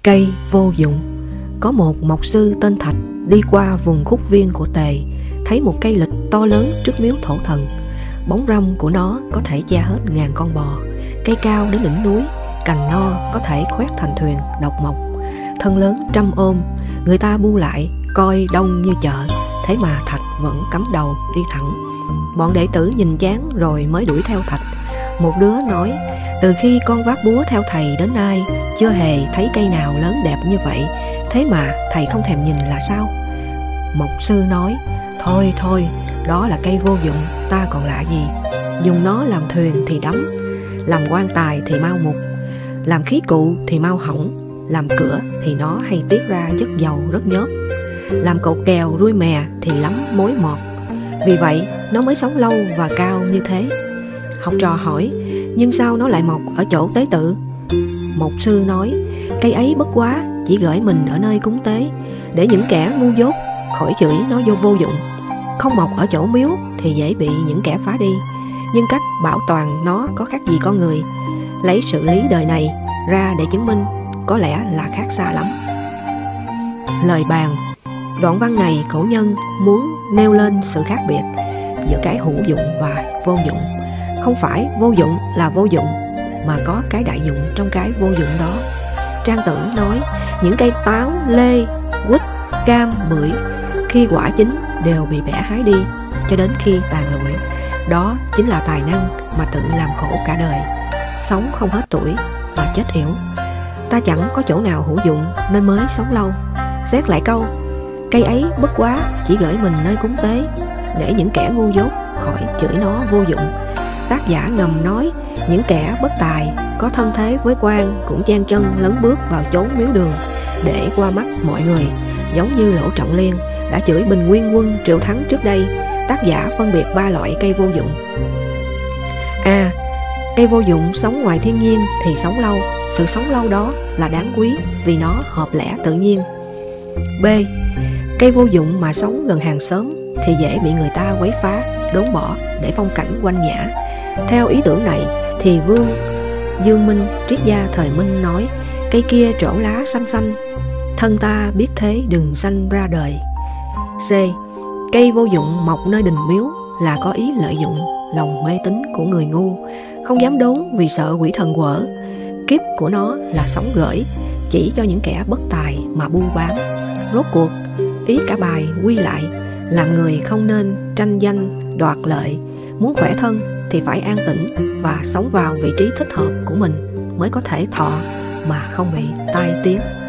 Cây vô dụng. Có một mộc sư tên Thạch đi qua vùng khúc viên của Tề, thấy một cây lịch to lớn trước miếu thổ thần. Bóng râm của nó có thể che hết ngàn con bò, cây cao đến đỉnh núi, cành no có thể khoét thành thuyền độc mộc. Thân lớn trăm ôm, người ta bu lại coi đông như chợ, thế mà Thạch vẫn cắm đầu đi thẳng. Bọn đệ tử nhìn chán rồi mới đuổi theo Thạch. Một đứa nói: từ khi con vác búa theo thầy đến nay, chưa hề thấy cây nào lớn đẹp như vậy, thế mà thầy không thèm nhìn là sao? Mộc sư nói: thôi thôi, đó là cây vô dụng, ta còn lạ gì. Dùng nó làm thuyền thì đắm, làm quan tài thì mau mục, làm khí cụ thì mau hỏng, làm cửa thì nó hay tiết ra chất dầu rất nhớt, làm cột kèo ruôi mè thì lắm mối mọt. Vì vậy nó mới sống lâu và cao như thế. Học trò hỏi: nhưng sao nó lại mọc ở chỗ tế tự? Mộc sư nói: cây ấy bất quá chỉ gửi mình ở nơi cúng tế, để những kẻ ngu dốt khỏi chửi nó vô dụng. Không mọc ở chỗ miếu thì dễ bị những kẻ phá đi, nhưng cách bảo toàn nó có khác gì con người. Lấy sự lý đời này ra để chứng minh có lẽ là khác xa lắm. Lời bàn. Đoạn văn này cổ nhân muốn nêu lên sự khác biệt giữa cái hữu dụng và vô dụng. Không phải vô dụng là vô dụng, mà có cái đại dụng trong cái vô dụng đó. Trang Tử nói: những cây táo, lê, quýt, cam, bưởi khi quả chín đều bị bẻ hái đi cho đến khi tàn lụi. Đó chính là tài năng mà tự làm khổ cả đời, sống không hết tuổi mà chết yểu. Ta chẳng có chỗ nào hữu dụng nên mới sống lâu. Xét lại câu: cây ấy bất quá chỉ gửi mình nơi cúng tế, để những kẻ ngu dốt khỏi chửi nó vô dụng. Tác giả ngầm nói những kẻ bất tài có thân thế với quan cũng chen chân lấn bước vào chốn miếu đường để qua mắt mọi người, giống như Lỗ Trọng Liên đã chửi Bình Nguyên quân Triệu Thắng trước đây. Tác giả phân biệt ba loại cây vô dụng. A. Cây vô dụng sống ngoài thiên nhiên thì sống lâu. Sự sống lâu đó là đáng quý vì nó hợp lẽ tự nhiên. B. Cây vô dụng mà sống gần hàng xóm thì dễ bị người ta quấy phá, đốn bỏ để phong cảnh quanh nhã. Theo ý tưởng này thì Vương Dương Minh, triết gia thời Minh nói: cây kia trổ lá xanh xanh, thân ta biết thế đừng sanh ra đời. C. Cây vô dụng mọc nơi đình miếu là có ý lợi dụng lòng mê tín của người ngu, không dám đốn vì sợ quỷ thần quở. Kiếp của nó là sống gởi, chỉ cho những kẻ bất tài mà buôn bán. Rốt cuộc ý cả bài quy lại làm người không nên tranh danh đoạt lợi. Muốn khỏe thân thì phải an tĩnh và sống vào vị trí thích hợp của mình mới có thể thọ mà không bị tai tiếng.